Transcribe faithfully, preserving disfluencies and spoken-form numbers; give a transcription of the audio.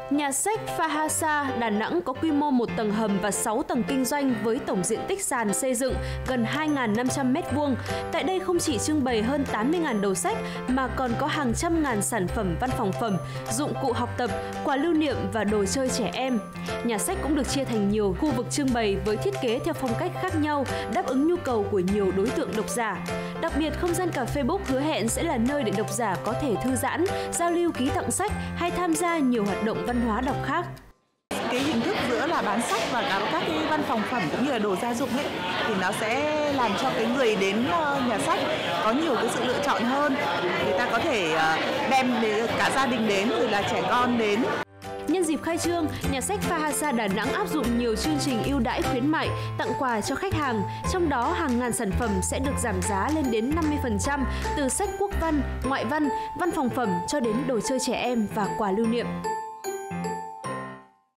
Nhà sách Phahasa Đà Nẵng có quy mô một tầng hầm và sáu tầng kinh doanh với tổng diện tích sàn xây dựng gần hai nghìn năm trăm mét vuông. Tại đây không chỉ trưng bày hơn tám mươi nghìn đầu sách mà còn có hàng trăm ngàn sản phẩm văn phòng phẩm, dụng cụ học tập, quà lưu niệm và đồ chơi trẻ em. Nhà sách cũng được chia thành nhiều khu vực trưng bày với thiết kế theo phong cách khác nhau, đáp ứng nhu cầu của nhiều đối tượng độc giả. Đặc biệt, không gian cà phê Book hứa hẹn sẽ là nơi để độc giả có thể thư giãn, giao lưu ký tặng sách hay tham gia nhiều hoạt động văn hóa đọc khác. Cái hình thức giữa là bán sách và các các cái văn phòng phẩm cũng như là đồ gia dụng ấy thì nó sẽ làm cho cái người đến nhà sách có nhiều cái sự lựa chọn hơn. Người ta có thể đem cả gia đình đến rồi là trẻ con đến. Nhân dịp khai trương, nhà sách Phahasa Đà Nẵng áp dụng nhiều chương trình ưu đãi khuyến mại, tặng quà cho khách hàng, trong đó hàng ngàn sản phẩm sẽ được giảm giá lên đến năm mươi phần trăm, từ sách quốc văn, ngoại văn, văn phòng phẩm cho đến đồ chơi trẻ em và quà lưu niệm.